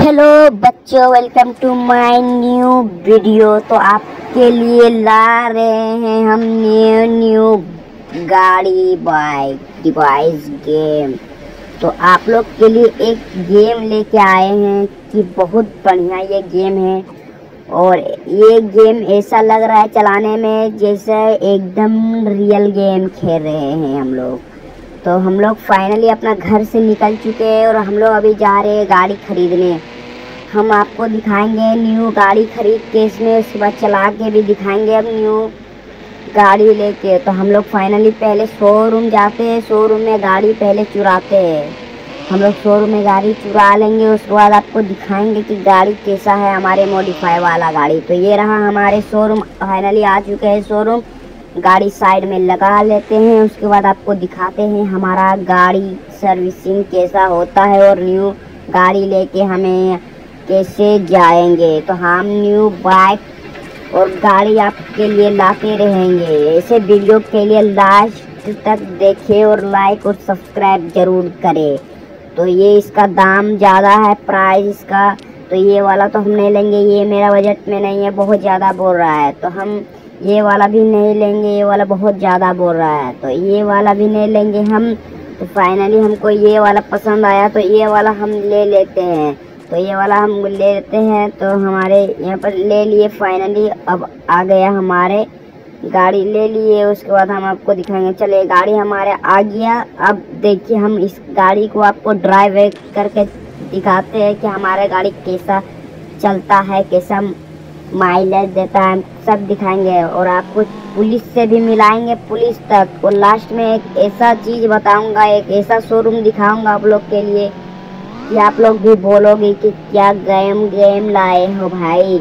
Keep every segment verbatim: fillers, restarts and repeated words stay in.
Hello बच्चों, welcome to my new video. तो आपके लिए ला रहे हैं हम न्यू न्यू गाड़ी बाइक डिवाइस गेम। तो आप लोग के लिए एक गेम लेके आए हैं कि बहुत बढ़िया ये गेम है। और ये गेम ऐसा लग रहा है चलाने में जैसे एकदम रियल गेम खेल रहे हैं हम लोग। तो हम लोग फाइनली अपना घर से निकल चुके हैं और हम लोग अभी जा रहे हैं गाड़ी खरीदने। हम आपको दिखाएंगे न्यू गाड़ी खरीद के, इसमें उसके बाद चला के भी दिखाएंगे अब न्यू गाड़ी लेके। तो हम लोग फाइनली पहले शोरूम जाते हैं, शोरूम में गाड़ी पहले चुराते हैं। हम लोग शोरूम में गाड़ी चुरा लेंगे, उसके बाद आपको दिखाएंगे कि गाड़ी कैसा है हमारे मॉडिफाई वाला गाड़ी। तो ये रहा हमारे शोरूम, फाइनली आ चुके हैं शोरूम। गाड़ी साइड में लगा लेते हैं, उसके बाद आपको दिखाते हैं हमारा गाड़ी सर्विसिंग कैसा होता है और न्यू गाड़ी लेके हमें कैसे जाएंगे। तो हम न्यू बाइक और गाड़ी आपके लिए लाते रहेंगे। ऐसे वीडियो के लिए लास्ट तक देखें और लाइक और सब्सक्राइब जरूर करें। तो ये इसका दाम ज़्यादा है, प्राइस इसका। तो ये वाला तो हम नहीं लेंगे, ये मेरा बजट में नहीं है, बहुत ज़्यादा बोल रहा है। तो हम ये वाला भी नहीं लेंगे, ये वाला बहुत ज़्यादा बोल रहा है। तो ये वाला भी नहीं लेंगे हम। तो फाइनली हमको ये वाला पसंद आया तो ये वाला हम ले लेते हैं। तो ये वाला हम ले लेते हैं। तो हमारे यहाँ पर ले लिए फाइनली। अब आ गया हमारे गाड़ी ले लिए, उसके बाद हम आपको दिखाएंगे। चलिए गाड़ी हमारे आ गया। अब देखिए हम इस गाड़ी को आपको ड्राइव करके दिखाते हैं कि हमारा गाड़ी कैसा चलता है, कैसा माइलेज देता है, सब दिखाएंगे। और आपको पुलिस से भी मिलाएंगे, पुलिस तक। और लास्ट में एक ऐसा चीज़ बताऊंगा, एक ऐसा शोरूम दिखाऊंगा आप लोग के लिए कि आप लोग भी बोलोगे कि क्या गेम गेम लाए हो भाई।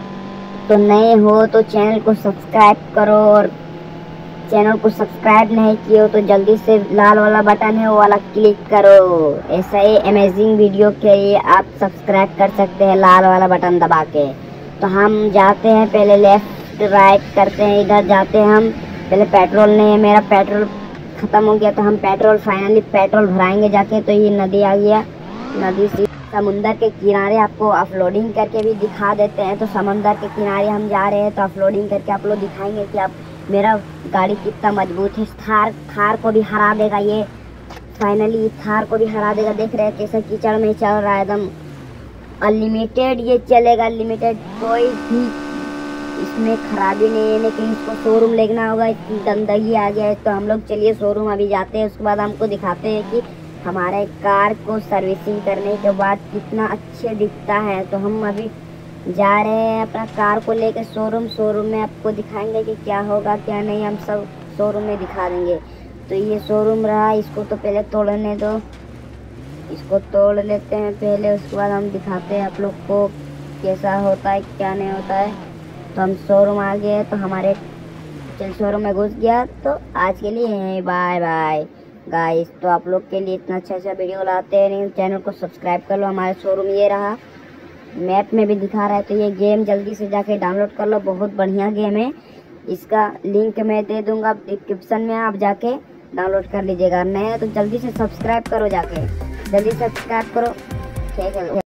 तो नए हो तो चैनल को सब्सक्राइब करो, और चैनल को सब्सक्राइब नहीं किए हो तो जल्दी से लाल वाला बटन है वो वाला क्लिक करो। ऐसा ही अमेजिंग वीडियो के लिए आप सब्सक्राइब कर सकते हैं लाल वाला बटन दबा के। तो हम जाते हैं, पहले लेफ्ट राइट करते हैं, इधर जाते हैं हम। पहले पेट्रोल नहीं है, मेरा पेट्रोल ख़त्म हो गया। तो हम पेट्रोल फाइनली पेट्रोल भराएंगे जाके। तो ये नदी आ गया, नदी से समुंदर के किनारे आपको अपलोडिंग करके भी दिखा देते हैं। तो समुंदर के किनारे हम जा रहे हैं, तो अपलोडिंग करके आप लोग दिखाएंगे कि आप मेरा गाड़ी कितना मजबूत है। थार थार को भी हरा देगा ये, फाइनली थार को भी हरा देगा। देख रहे हैं कैसे कीचड़ में चल रहा है, एकदम अनलिमिटेड ये चलेगा, अनलिमिटेड, कोई भी इसमें खराबी नहीं है। लेकिन इसको शोरूम लेना होगा, इतनी गंदगी आ गया है। तो हम लोग चलिए शोरूम अभी जाते हैं, उसके बाद हमको दिखाते हैं कि हमारे कार को सर्विसिंग करने के बाद कितना अच्छे दिखता है। तो हम अभी जा रहे हैं अपना कार को लेकर शोरूम। शोरूम में आपको दिखाएंगे कि क्या होगा क्या नहीं, हम सब शोरूम में दिखा देंगे। तो ये शोरूम रहा, इसको तो पहले तोड़ने दो, इसको तोड़ लेते हैं पहले, उसके बाद हम दिखाते हैं आप लोग को कैसा होता है क्या नहीं होता है। तो हम शोरूम आ गए, तो हमारे चल शोरूम में घुस गया। तो आज के लिए बाय बाय गाइस। तो आप लोग के लिए इतना अच्छा अच्छा वीडियो लाते हैं, नहीं चैनल को सब्सक्राइब कर लो। हमारा शोरूम ये रहा, मैप में भी दिखा रहा है। तो ये गेम जल्दी से जाके डाउनलोड कर लो, बहुत बढ़िया गेम है। इसका लिंक मैं दे दूंगा डिस्क्रिप्शन में, आप जाके डाउनलोड कर लीजिएगा। नए तो जल्दी से सब्सक्राइब करो, जाके जल्दी सब्सक्राइब करो, ठीक है।